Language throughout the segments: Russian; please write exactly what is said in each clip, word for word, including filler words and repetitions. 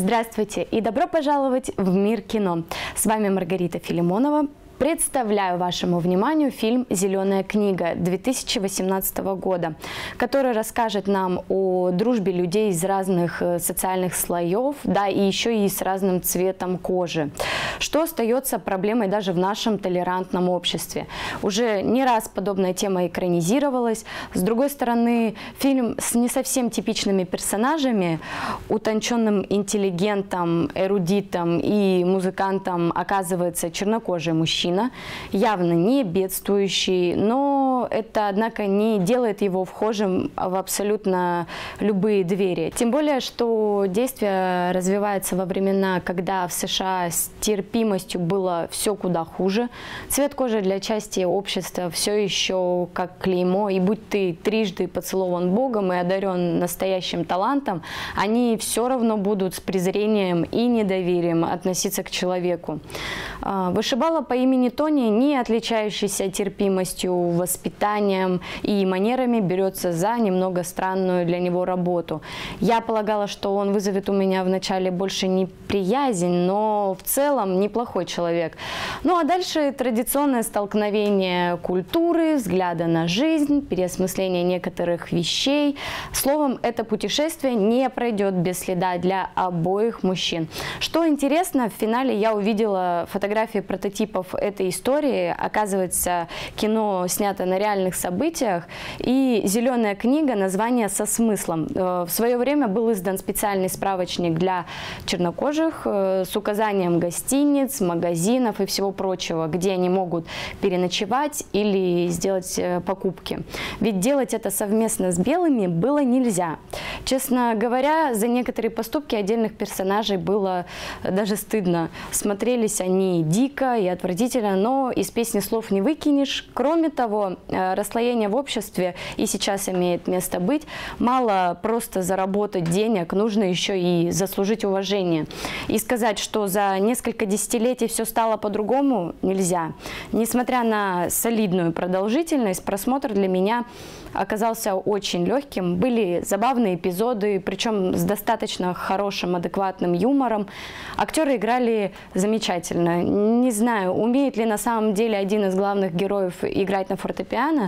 Здравствуйте и добро пожаловать в мир кино. С вами Маргарита Филимонова. Представляю вашему вниманию фильм «Зеленая книга» две тысячи восемнадцатого года, который расскажет нам о дружбе людей из разных социальных слоев, да, и еще и с разным цветом кожи, что остается проблемой даже в нашем толерантном обществе. Уже не раз подобная тема экранизировалась. С другой стороны, фильм с не совсем типичными персонажами, утонченным интеллигентом, эрудитом и музыкантом оказывается чернокожий мужчина, явно не бедствующий, но это, однако, не делает его вхожим в абсолютно любые двери. Тем более, что действие развивается во времена, когда в США с терпимостью было все куда хуже. Цвет кожи для части общества все еще как клеймо, и будь ты трижды поцелован Богом и одарен настоящим талантом, они все равно будут с презрением и недоверием относиться к человеку. Вышибала по имени Тони, не отличающийся терпимостью, воспитанием и манерами, берется за немного странную для него работу. Я полагала, что он вызовет у меня вначале больше неприязнь, но в целом неплохой человек. Ну а дальше традиционное столкновение культуры, взгляда на жизнь, переосмысление некоторых вещей. Словом, это путешествие не пройдет без следа для обоих мужчин. Что интересно, в финале я увидела фотографии прототипов этой истории. Оказывается, кино снято на реальных событиях, и «Зеленая книга» название со смыслом. В свое время был издан специальный справочник для чернокожих с указанием гостиниц, магазинов и всего прочего, где они могут переночевать или сделать покупки. Ведь делать это совместно с белыми было нельзя. Честно говоря, за некоторые поступки отдельных персонажей было даже стыдно. Смотрелись они дико и отвратительно, но из песни слов не выкинешь. Кроме того, расслоение в обществе и сейчас имеет место быть. Мало просто заработать денег, нужно еще и заслужить уважение. И сказать, что за несколько десятилетий все стало по-другому, нельзя. Несмотря на солидную продолжительность, просмотр для меня оказался очень легким. Были забавные эпизоды, причем с достаточно хорошим, адекватным юмором. Актеры играли замечательно. Не знаю, умеет ли на самом деле один из главных героев играть на фортепиано,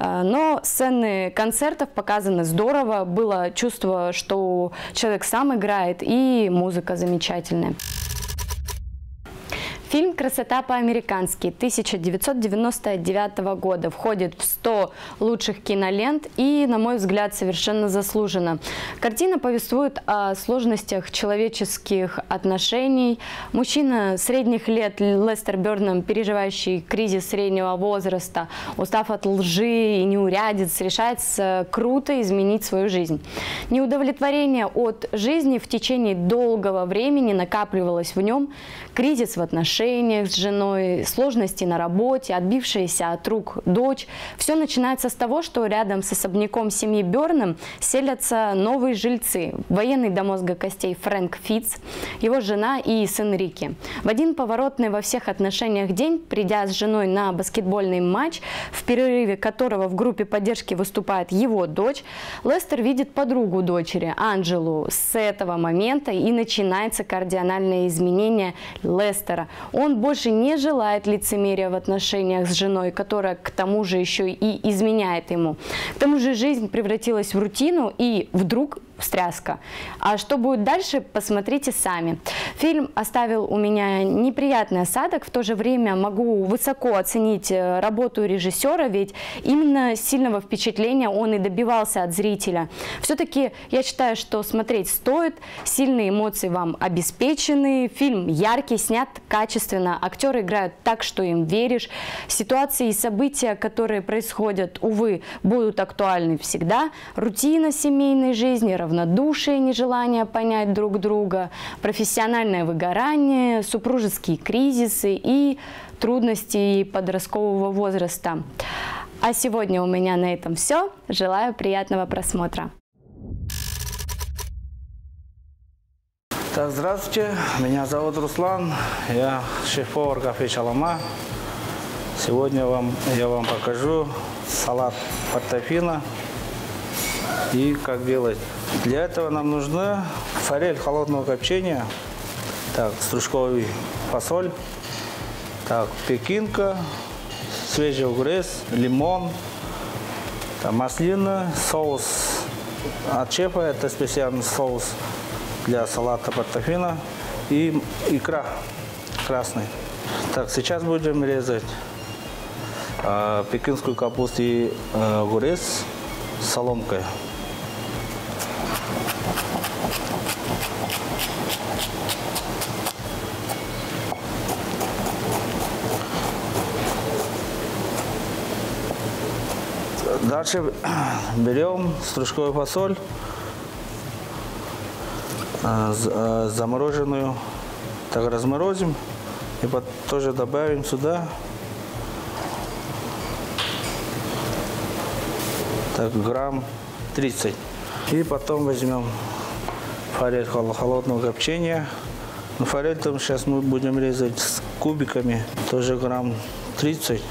но сцены концертов показаны здорово. Было чувство, что человек сам играет, и музыка замечательная. Фильм «Красота по-американски» тысяча девятьсот девяносто девятого года входит в сто лучших кинолент и, на мой взгляд, совершенно заслуженно. Картина повествует о сложностях человеческих отношений. Мужчина средних лет Лестер Бёрнам, переживающий кризис среднего возраста, устав от лжи и неурядиц, решается круто изменить свою жизнь. Неудовлетворение от жизни в течение долгого времени накапливалось в нем, кризис в отношениях с женой, сложности на работе, отбившаяся от рук дочь. Все начинается с того, что рядом с особняком семьи Бёрнам селятся новые жильцы. Военный до мозга костей Фрэнк Фитц, его жена и сын Рики. В один поворотный во всех отношениях день, придя с женой на баскетбольный матч, в перерыве которого в группе поддержки выступает его дочь, Лестер видит подругу дочери, Анджелу. С этого момента и начинается кардинальное изменение Лестера. Он больше не желает лицемерия в отношениях с женой, которая к тому же еще и изменяет ему. К тому же жизнь превратилась в рутину, и вдруг встряска. А что будет дальше, посмотрите сами. Фильм оставил у меня неприятный осадок, в то же время могу высоко оценить работу режиссера, ведь именно сильного впечатления он и добивался от зрителя. Все-таки я считаю, что смотреть стоит, сильные эмоции вам обеспечены, фильм яркий, снят качественно, актеры играют так, что им веришь, ситуации и события, которые происходят, увы, будут актуальны всегда, рутина семейной жизни, равнодушие, нежелание понять друг друга, профессиональное выгорание, супружеские кризисы и трудности подросткового возраста. А сегодня у меня на этом все. Желаю приятного просмотра. Так, здравствуйте, меня зовут Руслан, я шеф-повар кафе «Чалама». Сегодня вам, я вам покажу салат портофино и как делать Для этого нам нужна форель холодного копчения, так, стручковый фасоль, так, пекинка, свежий огурец, лимон, там, маслина, соус от шефа, это специальный соус для салата портофино, и икра красный. Так, сейчас будем резать э, пекинскую капусту и э, огурец с соломкой. Дальше берем стручковую фасоль, замороженную, так разморозим и тоже добавим сюда так, грамм тридцать. И потом возьмем форель холодного копчения. Но форель там сейчас мы будем резать с кубиками, тоже грамм тридцать.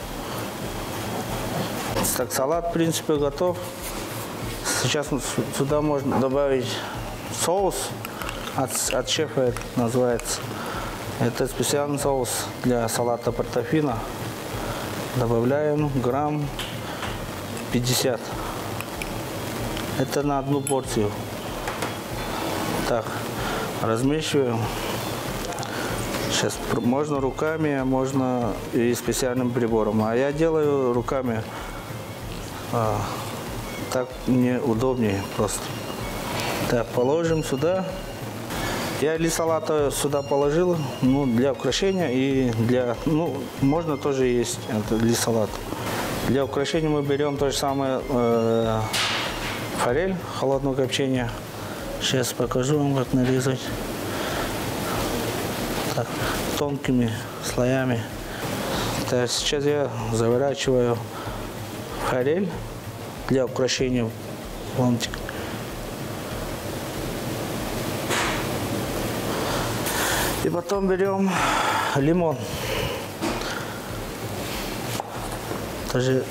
Так, салат, в принципе, готов. Сейчас сюда можно добавить соус от, от шефа, это называется. Это специальный соус для салата портофино. Добавляем грамм пятьдесят. Это на одну порцию. Так, размешиваем. Сейчас можно руками, можно и специальным прибором. А я делаю руками. А, так мне удобнее просто. Так, положим сюда. Я лист салата сюда положил, ну, для украшения и для, ну, можно тоже есть это лист салата. Для украшения мы берем то же самое э, форель холодного копчения. Сейчас покажу вам, как нарезать. Так, тонкими слоями. Так, сейчас я заворачиваю форель для украшения ломтик. И потом берем лимон. Тоже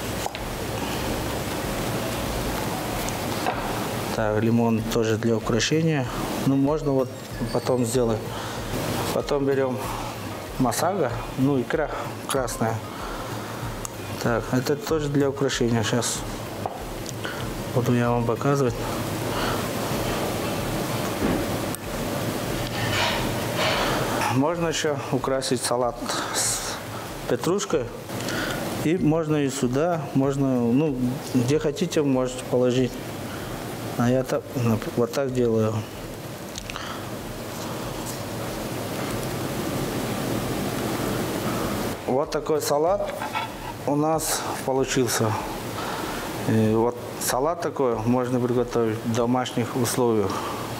так, лимон тоже для украшения. Ну, можно вот потом сделать. Потом берем масага, ну, икра красная. Так, это тоже для украшения. Сейчас буду я вам показывать. Можно еще украсить салат с петрушкой. И можно и сюда, можно, ну, где хотите, можете положить. А я так, вот так делаю. Вот такой салат у нас получился. И вот салат такой можно приготовить в домашних условиях.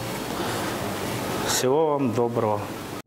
Всего вам доброго.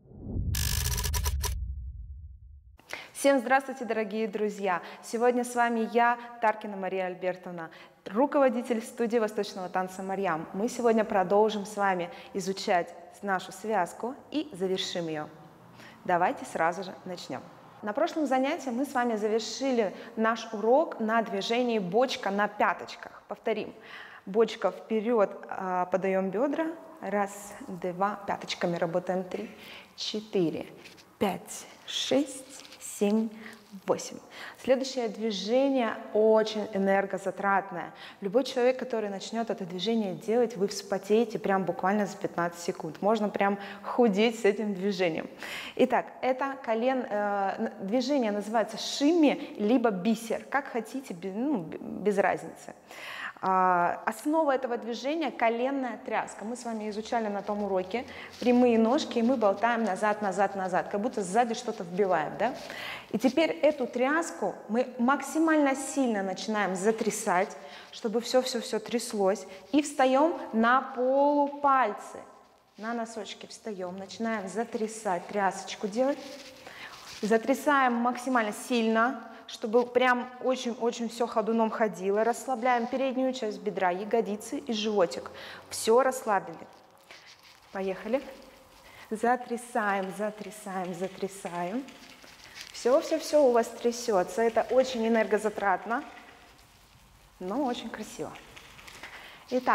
Всем здравствуйте, дорогие друзья! Сегодня с вами я, Таркина Мария Альбертовна, руководитель студии восточного танца «Марьям». Мы сегодня продолжим с вами изучать нашу связку и завершим ее. Давайте сразу же начнем. На прошлом занятии мы с вами завершили наш урок на движении бочка на пяточках. Повторим. Бочка вперед, подаем бедра. Раз, два, пяточками работаем. Три, четыре, пять, шесть, семь, восемь. Следующее движение очень энергозатратное. Любой человек, который начнет это движение делать, вы вспотеете прям буквально за пятнадцать секунд. Можно прям худеть с этим движением. Итак, это колен, э, движение называется шимми, либо бисер. Как хотите, без, ну, без разницы. Основа этого движения – коленная тряска. Мы с вами изучали на том уроке прямые ножки, и мы болтаем назад, назад, назад, как будто сзади что-то вбиваем, да? И теперь эту тряску мы максимально сильно начинаем затрясать, чтобы все-все-все тряслось, и встаем на полупальцы. На носочки встаем, начинаем затрясать, трясочку делать. Затрясаем максимально сильно, чтобы прям очень-очень все ходуном ходило. Расслабляем переднюю часть бедра, ягодицы и животик. Все расслабили. Поехали. Затрясаем, затрясаем, затрясаем. Все-все-все у вас трясется. Это очень энергозатратно, но очень красиво. Итак,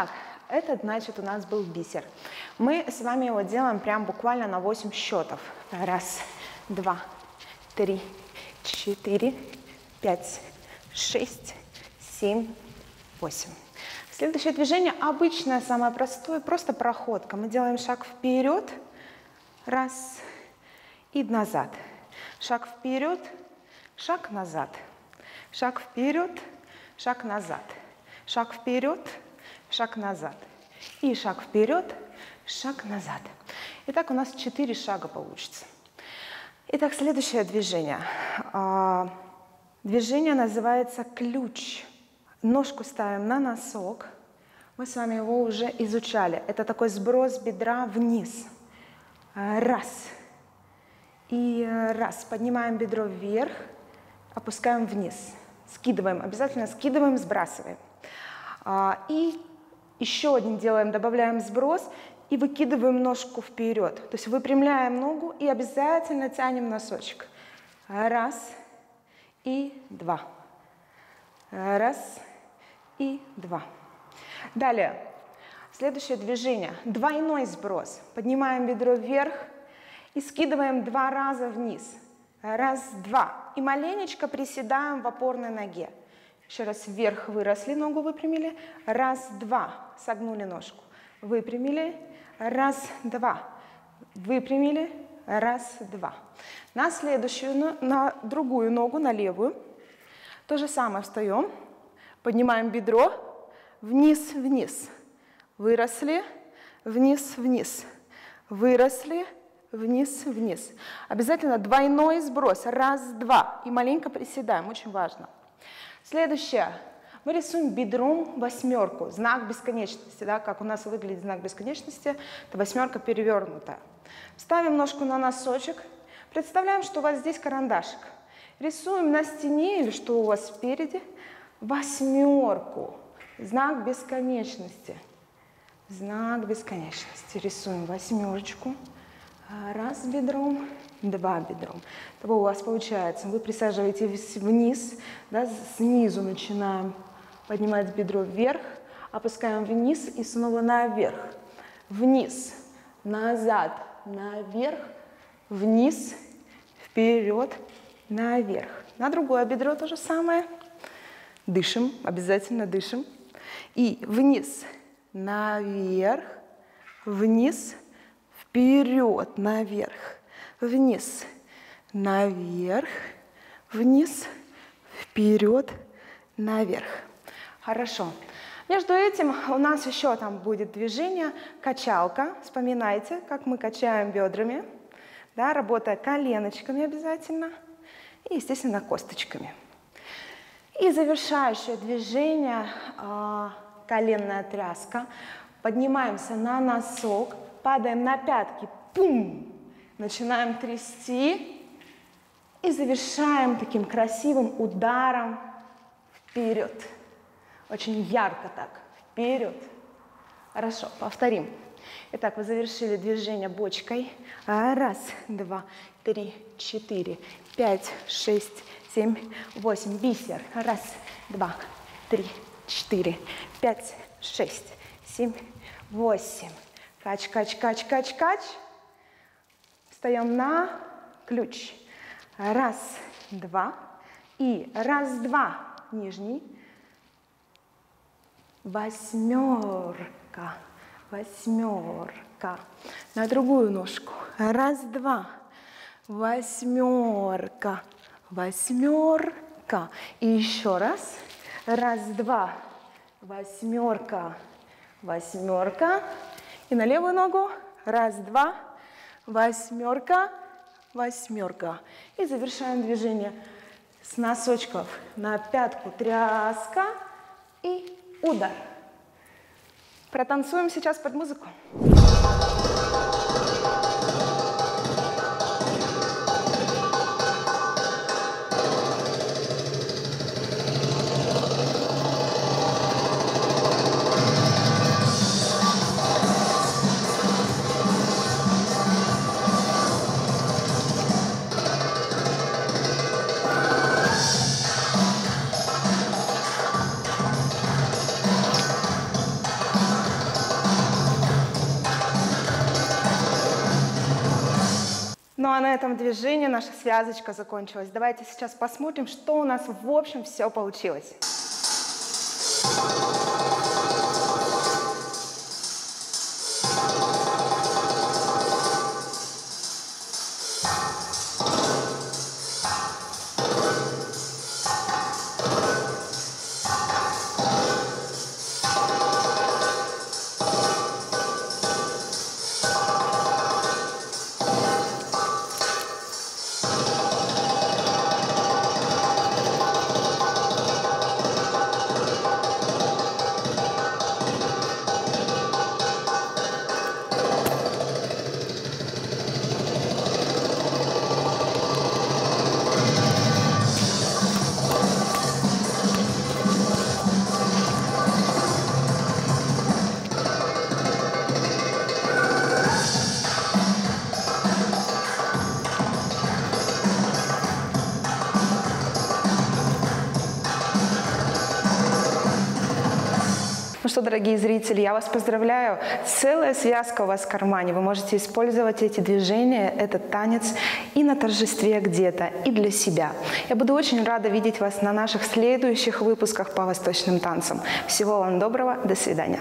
Это значит у нас был бисер. Мы с вами его делаем прям буквально на восемь счетов. Раз, два, три, четыре, пять, шесть, семь, восемь. Следующее движение обычное, самое простое, просто проходка. Мы делаем шаг вперед, раз, и назад. Шаг вперед, шаг назад. Шаг вперед, шаг назад. Шаг вперед, шаг назад. И шаг вперед, шаг назад. Итак, у нас четыре шага получится. Итак, следующее движение. Движение называется ключ. Ножку ставим на носок. Мы с вами его уже изучали. Это такой сброс бедра вниз. Раз. И раз. Поднимаем бедро вверх, опускаем вниз. Скидываем. Обязательно скидываем, сбрасываем. И еще один делаем, добавляем сброс и выкидываем ножку вперед. То есть выпрямляем ногу и обязательно тянем носочек. Раз и два. Раз и два. Далее, следующее движение. Двойной сброс. Поднимаем бедро вверх и скидываем два раза вниз. Раз, два. И маленечко приседаем в опорной ноге. Еще раз вверх выросли, ногу выпрямили. Раз, два. Согнули ножку. Выпрямили. Раз, два. Выпрямили. Раз, два. На следующую, на другую ногу, на левую. То же самое встаем. Поднимаем бедро. Вниз, вниз. Выросли. Вниз, вниз. Выросли. Вниз, вниз. Обязательно двойной сброс. Раз, два. И маленько приседаем. Очень важно. Следующее. Мы рисуем бедром восьмерку. Знак бесконечности. Да? Как у нас выглядит знак бесконечности. Это восьмерка перевернутая. Ставим ножку на носочек. Представляем, что у вас здесь карандашик. Рисуем на стене или что у вас спереди восьмерку. Знак бесконечности. Знак бесконечности. Рисуем восьмерочку. Раз бедром, два бедром. Того у вас получается. Вы присаживаетесь вниз, да, снизу начинаем поднимать бедро вверх, опускаем вниз и снова наверх. Вниз, назад, наверх, вниз, вперед, наверх. На другое бедро то же самое. Дышим, обязательно дышим. И вниз, наверх, вниз, вперед, наверх, вниз, наверх, вниз, вперед, наверх. Хорошо. Между этим у нас еще там будет движение качалка. Вспоминайте, как мы качаем бедрами, да, работая коленочками обязательно и, естественно, косточками. И завершающее движение коленная тряска. Поднимаемся на носок. Падаем на пятки, пум, начинаем трясти и завершаем таким красивым ударом вперед. Очень ярко так, вперед. Хорошо, повторим. Итак, вы завершили движение бочкой. Раз, два, три, четыре, пять, шесть, семь, восемь. Бисер. Раз, два, три, четыре, пять, шесть, семь, восемь. Кач, кач, кач, кач, кач. Встаем на ключ. Раз, два. И раз, два. Нижний. Восьмерка. Восьмерка. На другую ножку. Раз, два. Восьмерка. Восьмерка. И еще раз. Раз, два. Восьмерка. Восьмерка. И на левую ногу. Раз, два. Восьмерка. Восьмерка. И завершаем движение с носочков на пятку. Тряска. И удар. Протанцуем сейчас под музыку. Ну а на этом движении наша связочка закончилась. Давайте сейчас посмотрим, что у нас в общем все получилось. Ну что, дорогие зрители, я вас поздравляю. Целая связка у вас в кармане. Вы можете использовать эти движения, этот танец и на торжестве где-то, и для себя. Я буду очень рада видеть вас на наших следующих выпусках по восточным танцам. Всего вам доброго. До свидания.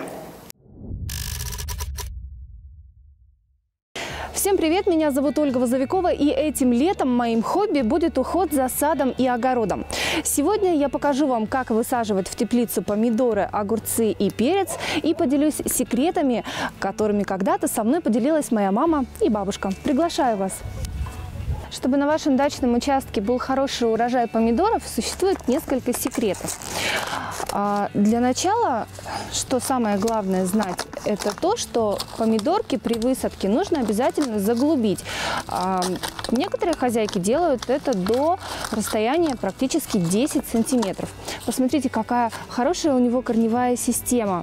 Всем привет, меня зовут Ольга Возовикова, и этим летом моим хобби будет уход за садом и огородом. Сегодня я покажу вам, как высаживать в теплицу помидоры, огурцы и перец, и поделюсь секретами, которыми когда-то со мной поделилась моя мама и бабушка. Приглашаю вас! Чтобы на вашем дачном участке был хороший урожай помидоров, существует несколько секретов. Для начала, что самое главное знать, это то, что помидорки при высадке нужно обязательно заглубить. Некоторые хозяйки делают это до расстояния практически десять сантиметров. Посмотрите, какая хорошая у него корневая система.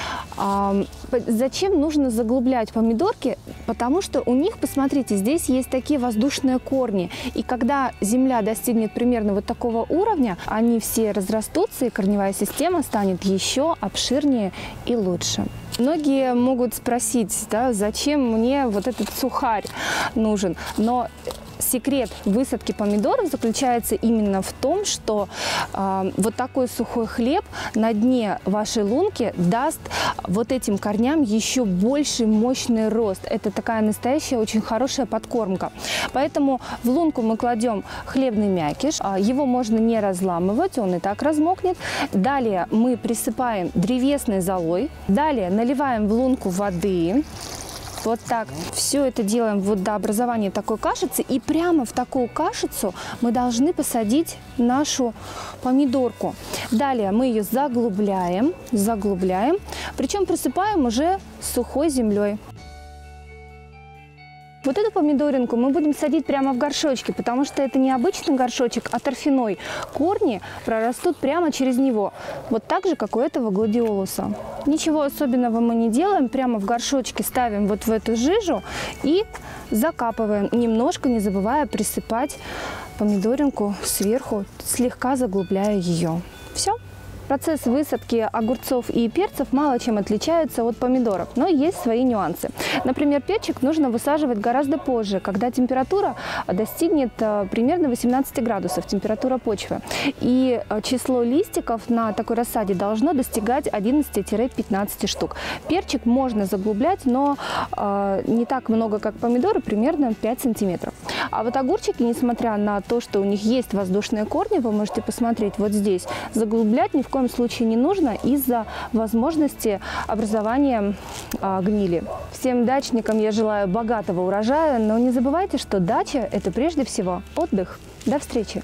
Зачем нужно заглублять помидорки? Потому что у них, посмотрите, здесь есть такие воздушные корни. И когда земля достигнет примерно вот такого уровня, они все разрастутся, и корневая система станет еще обширнее и лучше. Многие могут спросить, да, зачем мне вот этот сухарь нужен? Но секрет высадки помидоров заключается именно в том, что э, вот такой сухой хлеб на дне вашей лунки даст вот этим корням еще больший мощный рост. Это такая настоящая очень хорошая подкормка. Поэтому в лунку мы кладем хлебный мякиш. Его можно не разламывать, он и так размокнет. Далее мы присыпаем древесной золой. Далее наливаем в лунку воды. Вот так. Все это делаем вот до образования такой кашицы. И прямо в такую кашицу мы должны посадить нашу помидорку. Далее мы ее заглубляем, заглубляем, причем присыпаем уже сухой землей. Вот эту помидоринку мы будем садить прямо в горшочки, потому что это не обычный горшочек, а торфяной. Корни прорастут прямо через него, вот так же, как у этого гладиолуса. Ничего особенного мы не делаем, прямо в горшочке ставим вот в эту жижу и закапываем, немножко не забывая присыпать помидоринку сверху, слегка заглубляя ее. Все. Процесс высадки огурцов и перцев мало чем отличается от помидоров, но есть свои нюансы. Например, перчик нужно высаживать гораздо позже, когда температура достигнет примерно восемнадцати градусов, температура почвы. И число листиков на такой рассаде должно достигать одиннадцати-пятнадцати штук. Перчик можно заглублять, но э, не так много, как помидоры, примерно пять сантиметров. А вот огурчики, несмотря на то, что у них есть воздушные корни, вы можете посмотреть вот здесь, заглублять ни в коем случае не нужно из-за возможности образования а, гнили. Всем дачникам я желаю богатого урожая, но не забывайте, что дача – это прежде всего отдых. До встречи!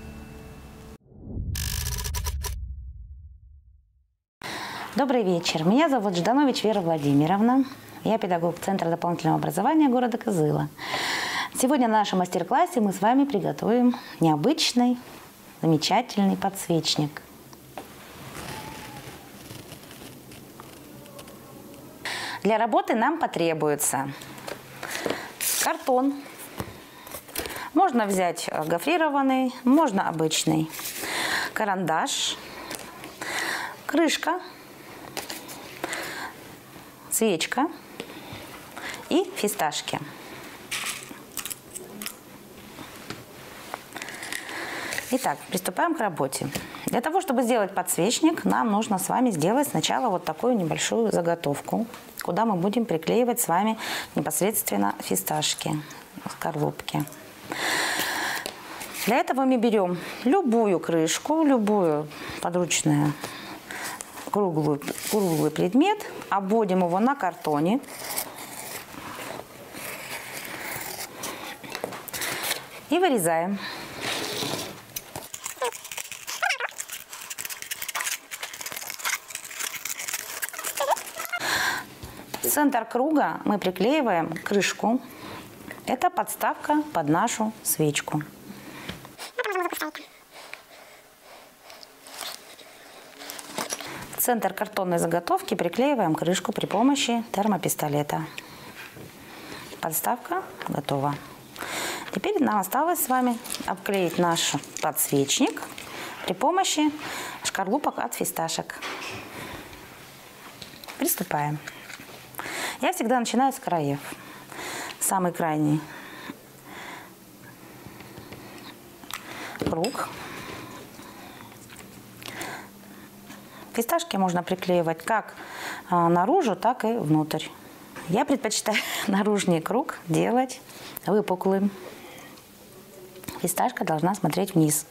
Добрый вечер. Меня зовут Жданович Вера Владимировна. Я педагог Центра дополнительного образования города Кызыла. Сегодня на нашем мастер-классе мы с вами приготовим необычный, замечательный подсвечник. Для работы нам потребуется картон. Можно взять гофрированный, можно обычный. Карандаш, крышка, свечка и фисташки. Итак, приступаем к работе. Для того, чтобы сделать подсвечник, нам нужно с вами сделать сначала вот такую небольшую заготовку, куда мы будем приклеивать с вами непосредственно фисташки, скорлупки. Для этого мы берем любую крышку, любую подручную круглую, круглый предмет, обводим его на картоне. И вырезаем. В центр круга мы приклеиваем крышку. Это подставка под нашу свечку. В центр картонной заготовки приклеиваем крышку при помощи термопистолета. Подставка готова. Теперь нам осталось с вами обклеить наш подсвечник при помощи шкарлупок от фисташек. Приступаем. Я всегда начинаю с краев. Самый крайний круг. Фисташки можно приклеивать как наружу, так и внутрь. Я предпочитаю наружный круг делать выпуклым. Фисташка должна смотреть вниз.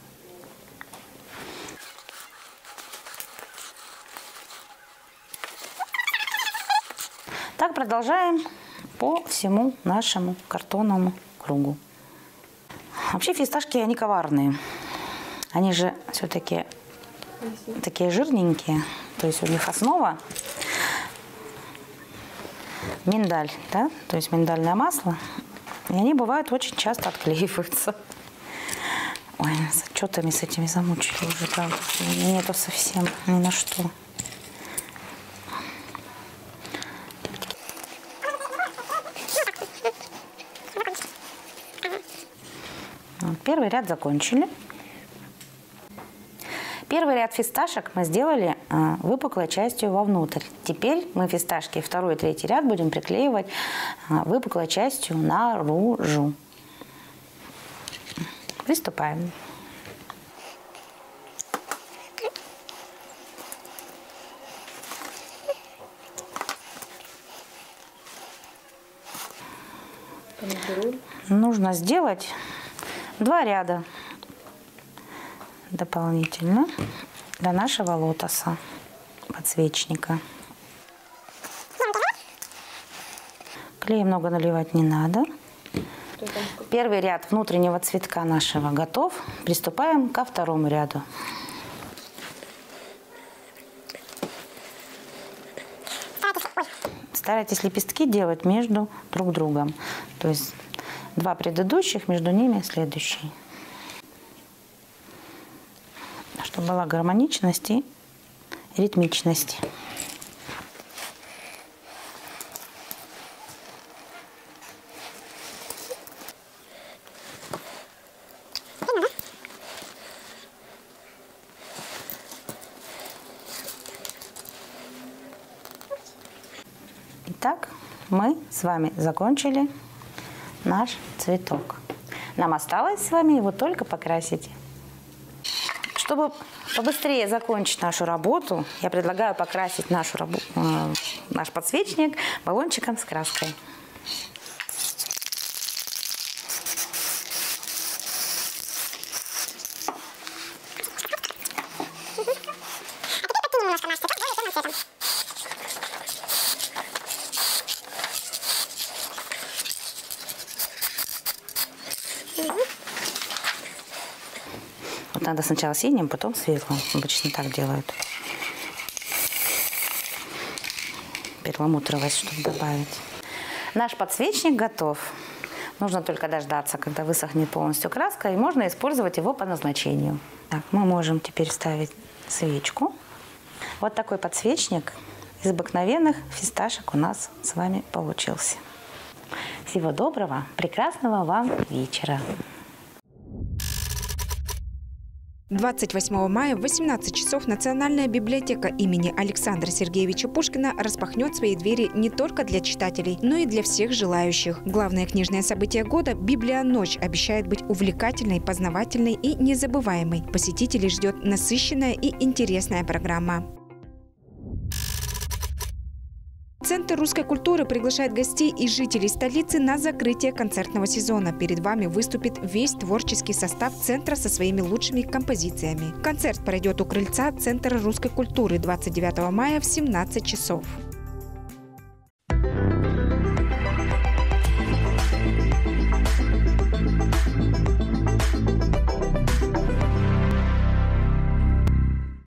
Так продолжаем по всему нашему картонному кругу. Вообще фисташки, они коварные. Они же все-таки такие жирненькие. То есть у них основа миндаль, да? То есть миндальное масло. И они бывают очень часто отклеиваются. Ой, с отчетами с этими замучили уже, правда. Нету совсем ни на что. Вот, первый ряд закончили. Первый ряд фисташек мы сделали а, выпуклой частью вовнутрь. Теперь мы фисташки второй и третий ряд будем приклеивать а, выпуклой частью наружу. Приступаем. Нужно сделать два ряда дополнительно для нашего лотоса, подсвечника. Клея много наливать не надо. Первый ряд внутреннего цветка нашего готов. Приступаем ко второму ряду. Старайтесь лепестки делать между друг другом. То есть два предыдущих, между ними следующий. Чтобы была гармоничность и ритмичность. Итак, мы с вами закончили наш цветок. Нам осталось с вами его только покрасить. Чтобы побыстрее закончить нашу работу, я предлагаю покрасить нашу рабо... э, наш подсвечник баллончиком с краской. Вот надо сначала синим, потом светлым. Обычно так делают. Перламутровость, чтобы добавить. Наш подсвечник готов. Нужно только дождаться, когда высохнет полностью краска, и можно использовать его по назначению. Так, мы можем теперь ставить свечку. Вот такой подсвечник из обыкновенных фисташек у нас с вами получился. Всего доброго, прекрасного вам вечера. двадцать восьмого мая в восемнадцать часов Национальная библиотека имени Александра Сергеевича Пушкина распахнет свои двери не только для читателей, но и для всех желающих. Главное книжное событие года «Библионочь» обещает быть увлекательной, познавательной и незабываемой. Посетителей ждет насыщенная и интересная программа. Центр русской культуры приглашает гостей и жителей столицы на закрытие концертного сезона. Перед вами выступит весь творческий состав центра со своими лучшими композициями. Концерт пройдет у крыльца Центра русской культуры двадцать девятого мая в семнадцать часов.